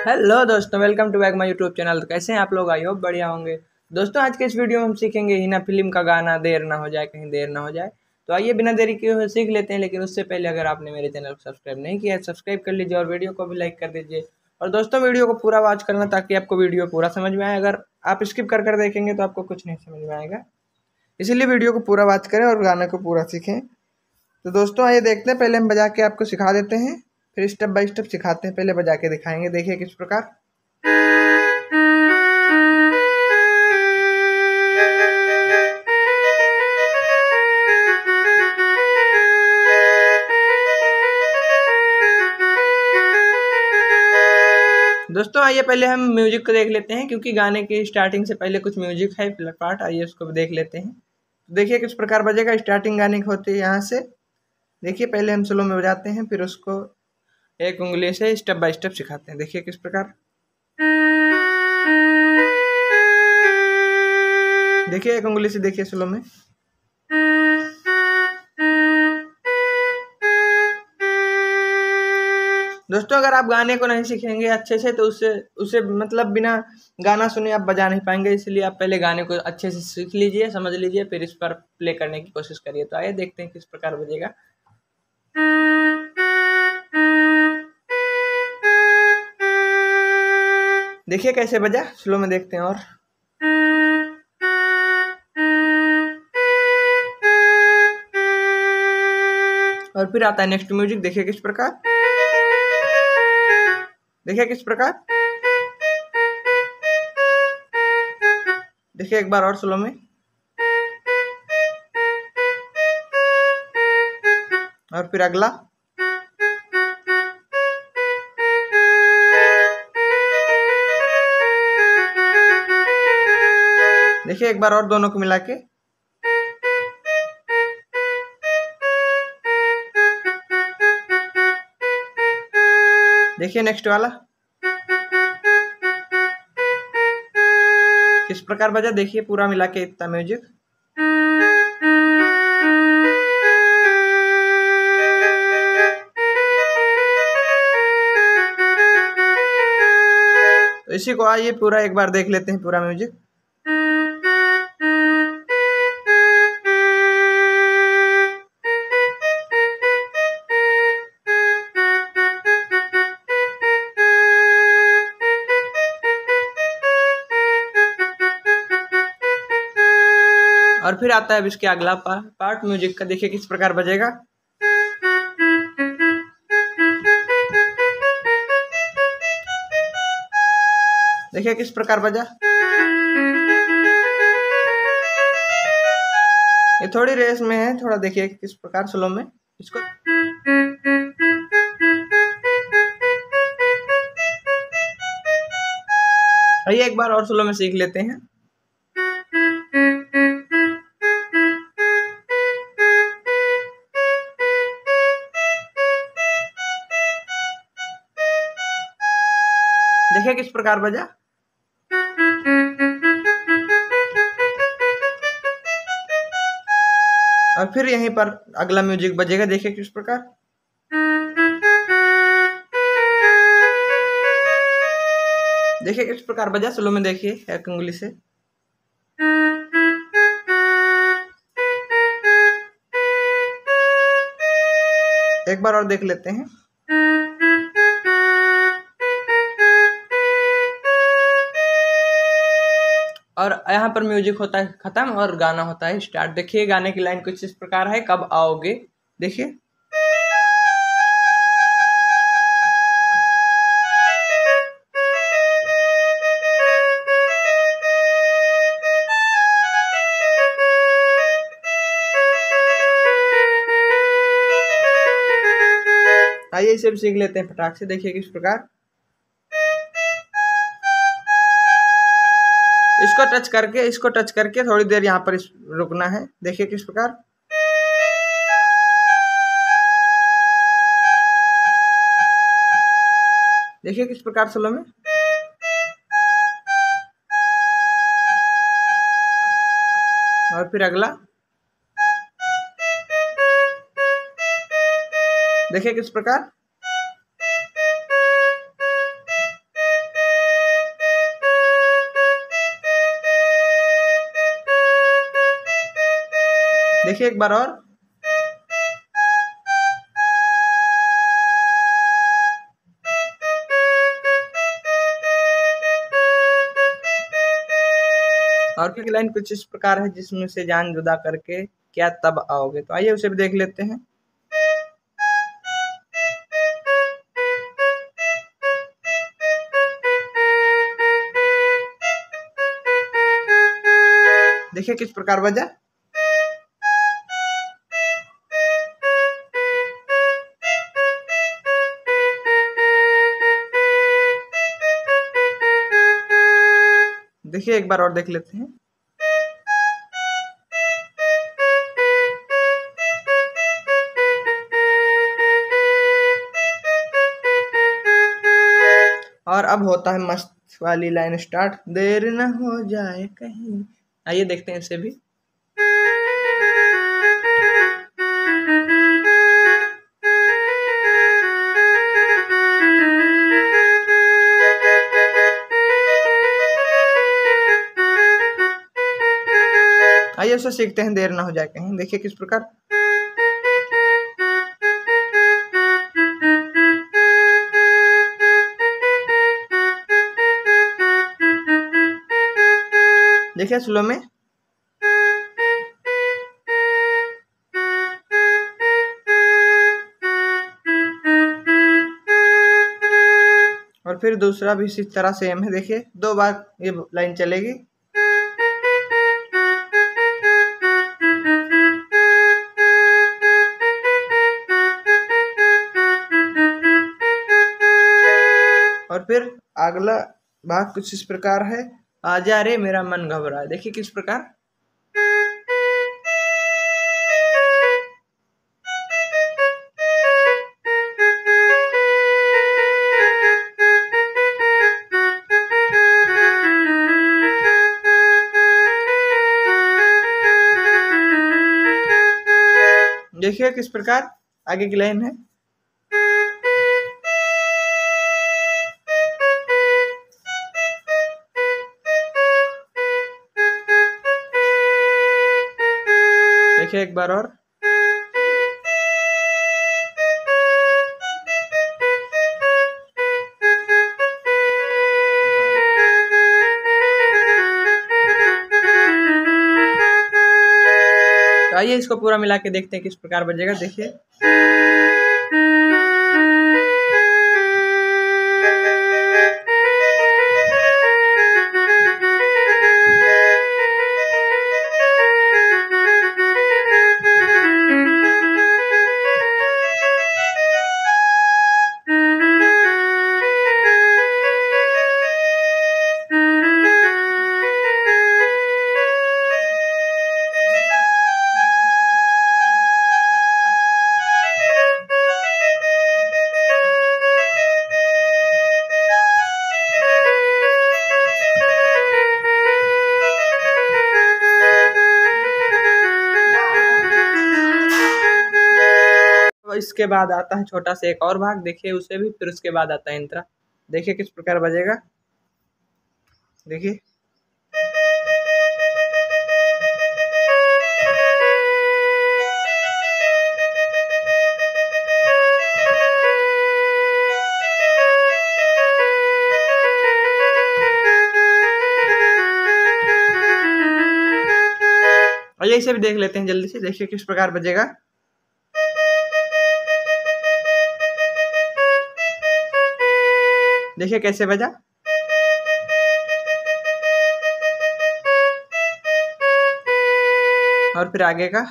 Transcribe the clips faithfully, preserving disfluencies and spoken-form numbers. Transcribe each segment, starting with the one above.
Hello दोस्तों, welcome to back my YouTube channel. तो कैसे हैं आप लोग? आई होप बढ़िया होंगे। दोस्तों आज के इस वीडियो में हम सीखेंगे हिना फिल्म का गाना देर ना हो जाए, कहीं देर ना हो जाए। तो आइए बिना देरी किए हुए सीख लेते हैं। लेकिन उससे पहले अगर आपने मेरे चैनल को सब्सक्राइब नहीं किया है, सब्सक्राइब कर लीजिए और वीडियो को भी लाइक कर दीजिए। और दोस्तों वीडियो को पूरा वॉच करना ताकि आपको वीडियो पूरा समझ में आए। अगर आप स्किप कर कर देखेंगे तो आपको कुछ नहीं समझ में आएगा, इसीलिए वीडियो को पूरा वॉच करें और गाने को पूरा सीखें। तो दोस्तों आइए देखते हैं। पहले हम बजा के आपको सिखा देते हैं, फिर स्टेप बाय स्टेप सिखाते हैं। पहले बजा के दिखाएंगे, देखिए किस प्रकार। दोस्तों आइए पहले हम म्यूजिक को देख लेते हैं, क्योंकि गाने की स्टार्टिंग से पहले कुछ म्यूजिक है पार्ट। आइए उसको देख लेते हैं। तो देखिए किस प्रकार बजेगा। स्टार्टिंग गाने की होती है यहाँ से। देखिए पहले हम स्लो में बजाते हैं, फिर उसको एक उंगली से स्टेप बाय स्टेप सिखाते हैं। देखिए किस प्रकार। देखिए एक उंगली से, देखिए स्लो में। दोस्तों अगर आप गाने को नहीं सीखेंगे अच्छे से तो उससे उसे मतलब बिना गाना सुने आप बजा नहीं पाएंगे। इसलिए आप पहले गाने को अच्छे से सीख लीजिए, समझ लीजिए, फिर इस पर प्ले करने की कोशिश करिए। तो आइए देखते हैं किस प्रकार बजेगा। देखिए कैसे बजा, स्लो में देखते हैं। और और फिर आता है नेक्स्ट म्यूजिक। देखिए किस प्रकार। देखिए किस प्रकार। देखिए एक बार और स्लो में। और फिर अगला। देखिए एक बार और दोनों को मिला के। देखिए नेक्स्ट वाला किस प्रकार बजा। देखिए पूरा मिला के इतना म्यूजिक। तो इसी को आइए पूरा एक बार देख लेते हैं, पूरा म्यूजिक। और फिर आता है अब इसके अगला पार्ट म्यूजिक का। देखिए किस प्रकार बजेगा। देखिए किस प्रकार बजा। ये थोड़ी रेस में है, थोड़ा देखिए किस प्रकार स्लो में इसको। आइए एक बार और स्लो में सीख लेते हैं। देखिए किस प्रकार बजा। और फिर यहीं पर अगला म्यूजिक बजेगा। देखिए किस प्रकार। देखिए किस प्रकार बजा, स्लो में देखिए एक उंगली से। एक बार और देख लेते हैं। और यहाँ पर म्यूजिक होता है खत्म और गाना होता है स्टार्ट। देखिए गाने की लाइन कुछ इस प्रकार है, कब आओगे। देखिए आइए इसे भी सीख लेते हैं फटाक से। देखिए किस प्रकार। इसको टच करके इसको टच करके थोड़ी देर यहाँ पर रुकना है। देखिए किस प्रकार। देखिए किस प्रकार स्लो में। और फिर अगला। देखिए किस प्रकार। देखिए एक बार और। और फिर लाइन कुछ इस प्रकार है, जिसमें से जान जुदा करके क्या तब आओगे। तो आइए उसे भी देख लेते हैं। देखिए किस प्रकार बजा। देखिए एक बार और देख लेते हैं। और अब होता है मस्त वाली लाइन स्टार्ट, देर न हो जाए कहीं। आइए देखते हैं इसे भी। आइए उसे सीखते हैं, देर ना हो जाए कहीं। देखिए किस प्रकार। देखिए स्लो में। और फिर दूसरा भी इसी तरह सेम है। देखिए दो बार ये लाइन चलेगी। और फिर अगला भाग कुछ इस प्रकार है, आजा रे मेरा मन घबरा। देखिए किस प्रकार। देखिए किस प्रकार आगे की लाइन है। देखिए एक बार और। तो आइए इसको पूरा मिला के देखते हैं किस प्रकार बजेगा। देखिए इसके बाद आता है छोटा सा एक और भाग। देखिए उसे भी, फिर उसके बाद आता है इंत्रा। देखिए किस प्रकार बजेगा। देखिए आइए इसे भी देख लेते हैं जल्दी से। देखिए किस प्रकार बजेगा। देखिए कैसे बजा। और फिर आगे का।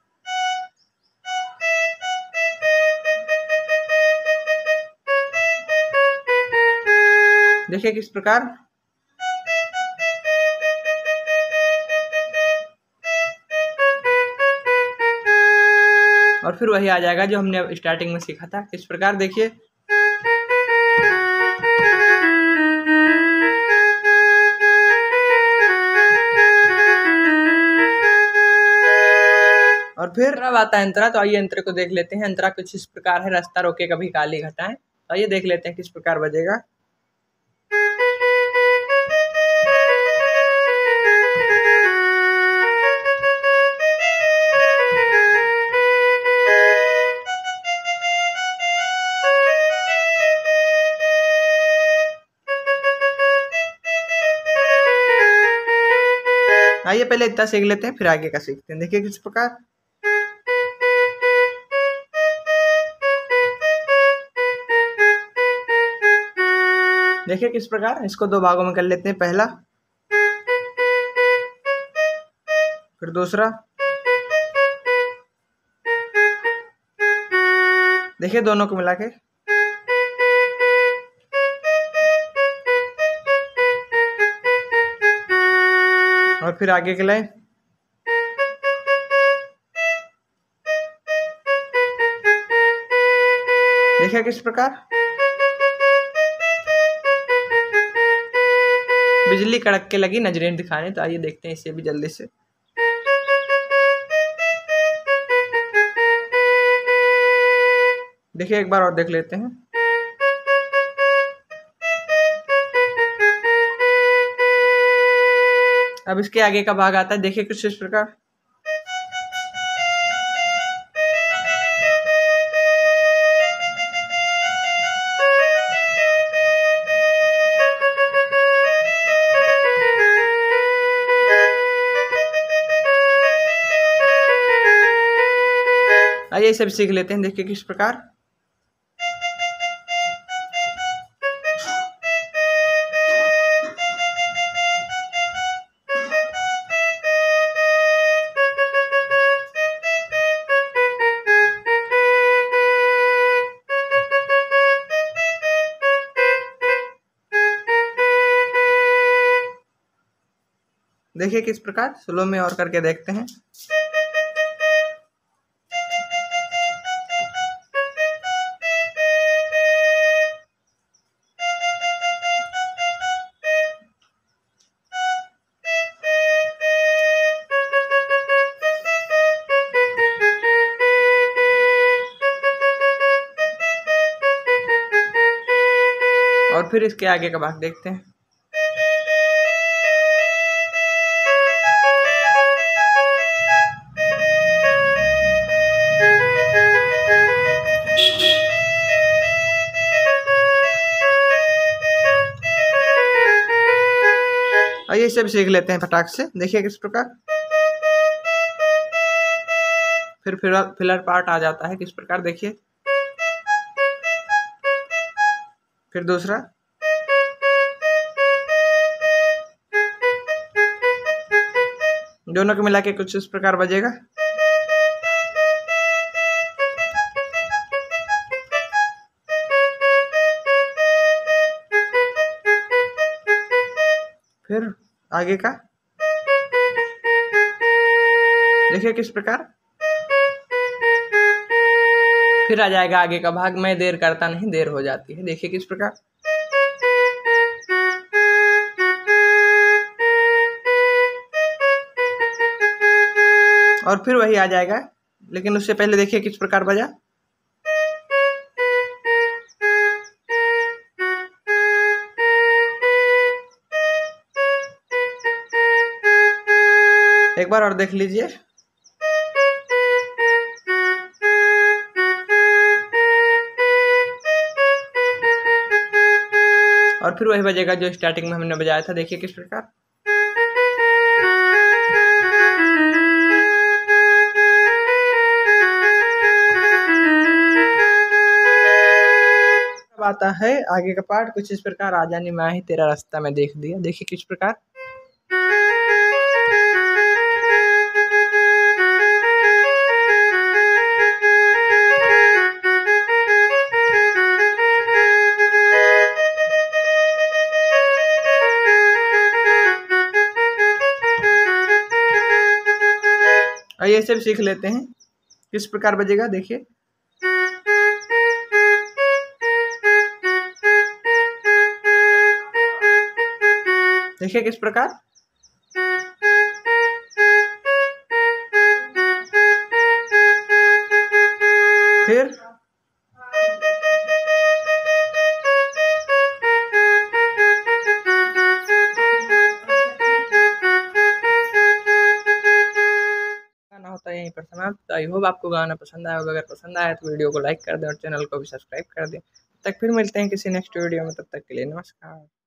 देखिए किस प्रकार। और फिर वही आ जाएगा जो हमने स्टार्टिंग में सीखा था। किस प्रकार देखिए। और फिर अब आता है अंतरा। तो आइए अंतरे को देख लेते हैं। अंतरा कुछ इस प्रकार है, रास्ता रोके कभी काली घटाएं। तो आइए देख लेते हैं किस प्रकार बजेगा। आइए पहले इतना सीख लेते हैं, फिर आगे का सीखते हैं। देखिए किस प्रकार। देखिए किस प्रकार। इसको दो भागों में कर लेते हैं। पहला, फिर दूसरा। देखिए दोनों को मिला के। और फिर आगे के लाइन। देखिए किस प्रकार। बिजली कड़क के लगी नजरें दिखाने। तो आइए देखते हैं इसे भी जल्दी से। देखिए एक बार और देख लेते हैं। अब इसके आगे का भाग आता है। देखिए कुछ इस प्रकार। आइए इसे भी सीख लेते हैं। देखिए किस प्रकार। देखिए किस प्रकार। स्लो में और करके देखते हैं। और फिर इसके आगे का भाग देखते हैं। आइए इसे भी सीख लेते हैं फटाक से। देखिए किस प्रकार। फिर फिलर फिलर पार्ट आ जाता है। किस प्रकार देखिए। फिर दूसरा। दोनों को मिला के कुछ इस प्रकार बजेगा। फिर आगे का देखिए किस प्रकार। फिर आ जाएगा आगे का भाग। मैं देर करता नहीं, देर हो जाती है। देखिए किस प्रकार। और फिर वही आ जाएगा, लेकिन उससे पहले देखिए किस प्रकार बजा। एक बार और देख लीजिए। और फिर वही बजेगा जो स्टार्टिंग में हमने बजाया था। देखिए किस प्रकार। अब आता है आगे का पार्ट। कुछ इस प्रकार। आ जानी माही तेरा रास्ता मैं देख दिया। देखिए किस प्रकार। आइए इसे भी सीख लेते हैं। किस प्रकार बजेगा देखिए। देखिए किस प्रकार। फिर गाना होता है यहीं पर समाप्त। आई होप आपको गाना पसंद आया होगा। अगर पसंद आया तो वीडियो को लाइक कर दें और चैनल को भी सब्सक्राइब कर दें। तब तक फिर मिलते हैं किसी नेक्स्ट वीडियो में। तब तक के लिए नमस्कार।